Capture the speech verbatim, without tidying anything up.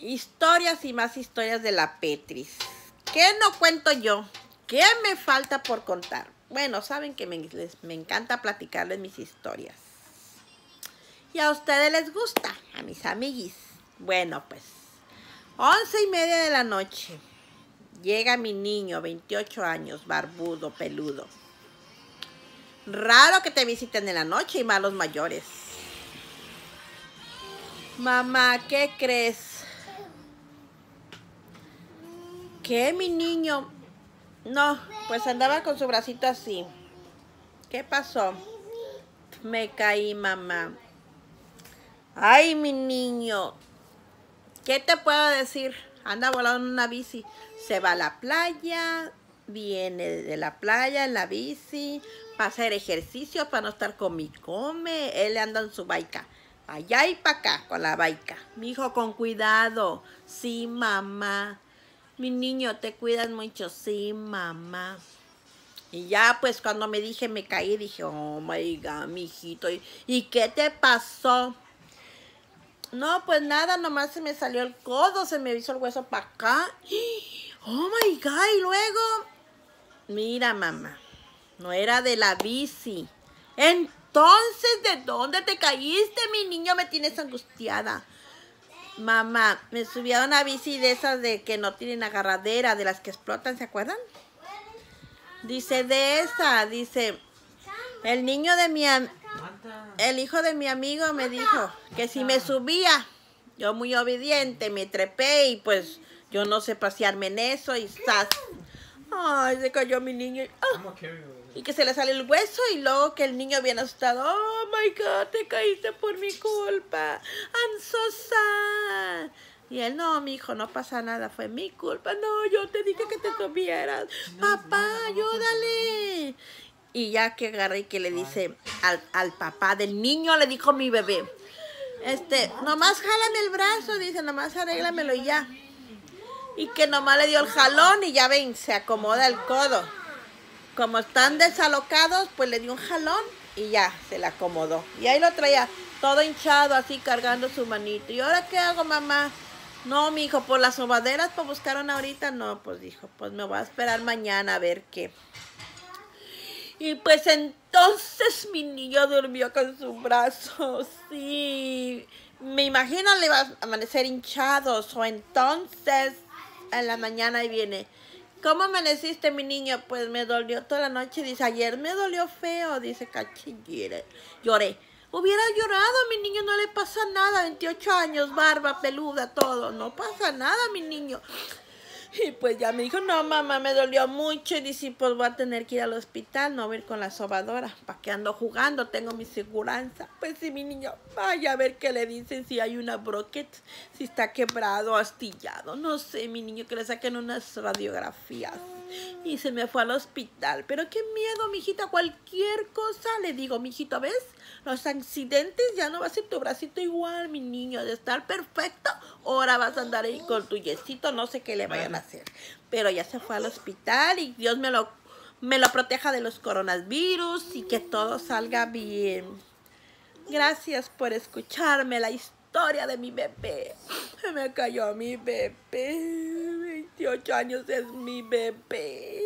Historias y más historias de la Petris. ¿Qué no cuento yo? ¿Qué me falta por contar? Bueno, saben que me, les, me encanta platicarles mis historias. Y a ustedes les gusta, a mis amiguis. Bueno, pues, once y media de la noche. Llega mi niño, veintiocho años, barbudo, peludo. Raro que te visiten en la noche y más los mayores. Mamá, ¿qué crees? ¿Qué, mi niño? No, pues andaba con su bracito así. ¿Qué pasó? Me caí, mamá. Ay, mi niño. ¿Qué te puedo decir? Anda volando en una bici. Se va a la playa, viene de la playa en la bici, para hacer ejercicio, para no estar con mi come. Él anda en su baica. Allá y para acá con la baica. Mi hijo, con cuidado. Sí, mamá. Mi niño, te cuidas mucho. Sí, mamá. Y ya, pues, cuando me dije, me caí, dije, oh, my God, mi hijito. ¿Y, ¿y qué te pasó? No, pues nada, nomás se me salió el codo, se me hizo el hueso para acá. Oh, my God, y luego... Mira, mamá, no era de la bici. Entonces, ¿de dónde te caíste, mi niño? Me tienes angustiada. Mamá, me subí a una bici de esas de que no tienen agarradera, de las que explotan, ¿se acuerdan? Dice, de esa, dice, el niño de mi, el hijo de mi amigo me dijo que si me subía, yo muy obediente, me trepé y pues yo no sé pasearme en eso y ¡zas! Ay, se cayó mi niño. Oh, y que se le sale el hueso y luego que el niño viene asustado. Oh, my God, te caíste por mi culpa. I'm so sad. Y él, no, mi hijo, no pasa nada, fue mi culpa. No, yo te dije que te subieras. Papá, ayúdale. Y ya que agarré y que le dice al, al papá del niño, le dijo mi bebé, este, nomás jálame el brazo, dice, nomás arréglamelo y ya. Y que nomás le dio el jalón y ya ven, se acomoda el codo. Como están desalocados, pues le dio un jalón y ya, se le acomodó. Y ahí lo traía todo hinchado, así cargando su manito. ¿Y ahora qué hago, mamá? No, mi hijo, por las sobaderas para buscar una ahorita, no, pues dijo, pues me voy a esperar mañana a ver qué. Y pues entonces mi niño durmió con su brazo, sí. Me imagino le va a amanecer hinchados, o entonces en la mañana y viene. ¿Cómo amaneciste, mi niño? Pues me dolió toda la noche, dice, ayer me dolió feo, dice, cachillere. Lloré. Hubiera llorado, mi niño, no le pasa nada, veintiocho años, barba, peluda, todo, no pasa nada, mi niño. Y pues ya me dijo, no, mamá, me dolió mucho. Y dice, pues voy a tener que ir al hospital, no voy a ir con la sobadora. ¿Para qué ando jugando? Tengo mi seguranza. Pues sí, mi niño, vaya a ver qué le dicen, si hay una broquet, si está quebrado, astillado. No sé, mi niño, que le saquen unas radiografías. Y se me fue al hospital. Pero qué miedo, mijita, cualquier cosa. Le digo, mijito, ¿ves? Los accidentes ya no va a ser tu bracito igual, mi niño, de estar perfecto. Ahora vas a andar ahí con tu yesito, no sé qué le vayan a hacer. Pero ya se fue al hospital y Dios me lo, me lo proteja de los coronavirus y que todo salga bien. Gracias por escucharme la historia de mi bebé. Se me cayó mi bebé. veintiocho años es mi bebé.